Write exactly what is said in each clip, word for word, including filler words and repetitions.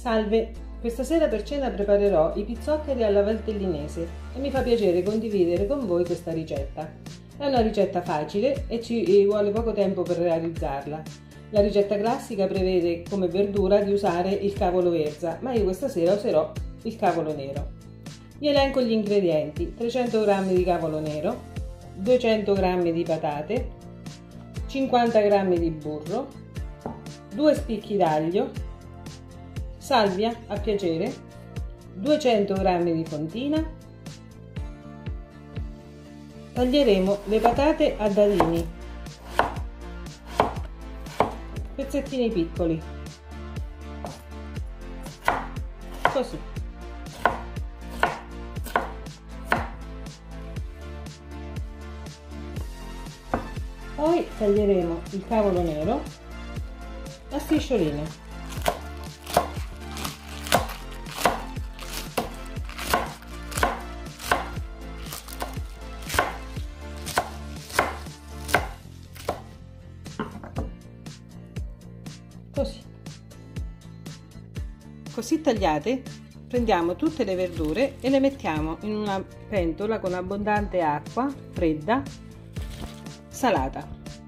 Salve, questa sera per cena preparerò i pizzoccheri alla valtellinese e mi fa piacere condividere con voi questa ricetta. È una ricetta facile e ci vuole poco tempo per realizzarla. La ricetta classica prevede come verdura di usare il cavolo verza, ma io questa sera userò il cavolo nero. Vi elenco gli ingredienti: trecento grammi di cavolo nero, duecento grammi di patate, cinquanta grammi di burro, due spicchi d'aglio, salvia a piacere, duecento grammi di fontina. Taglieremo le patate a dadini, pezzettini piccoli, così. Poi taglieremo il cavolo nero a striscioline. Così. Così tagliate, prendiamo tutte le verdure e le mettiamo in una pentola con abbondante acqua fredda, salata,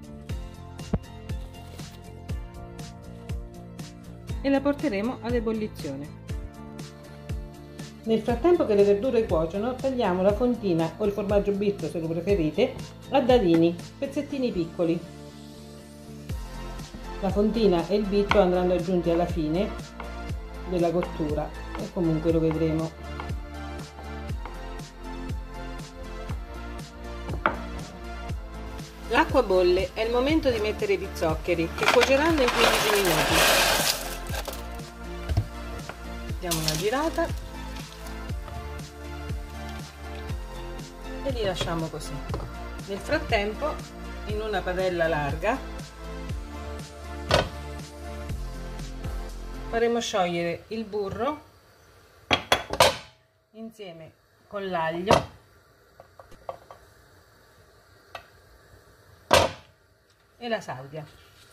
e la porteremo ad ebollizione. Nel frattempo che le verdure cuociono, tagliamo la fontina o il formaggio bitto, se lo preferite, a dadini, pezzettini piccoli. La fontina e il bitto andranno aggiunti alla fine della cottura e comunque lo vedremo. L'acqua bolle, è il momento di mettere i pizzoccheri che cuoceranno in quindici minuti. Diamo una girata e li lasciamo così. Nel frattempo, in una padella larga faremo sciogliere il burro insieme con l'aglio e la salvia.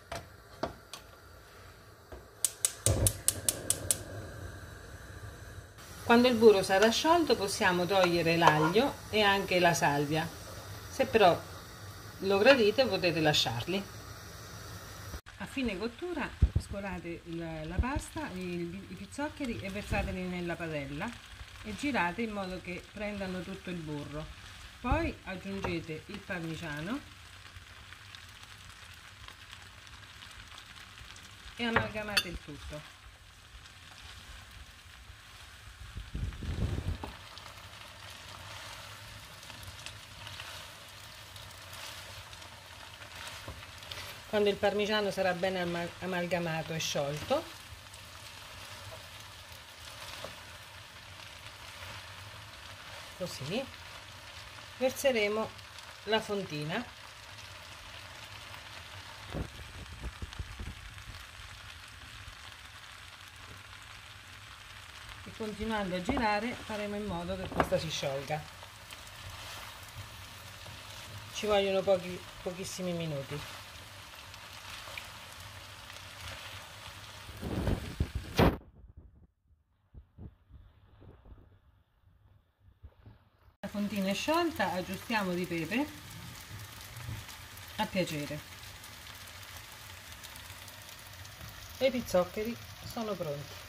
Quando il burro sarà sciolto possiamo togliere l'aglio e anche la salvia. Se però lo gradite potete lasciarli. A fine cottura scolate la, la pasta, i, i pizzoccheri e versateli nella padella e girate in modo che prendano tutto il burro. Poi aggiungete il parmigiano e amalgamate il tutto. Quando il parmigiano sarà ben amalgamato e sciolto, così, verseremo la fontina e continuando a girare faremo in modo che questa si sciolga. Ci vogliono pochi, pochissimi minuti. La fontina è sciolta, aggiustiamo di pepe a piacere e i pizzoccheri sono pronti.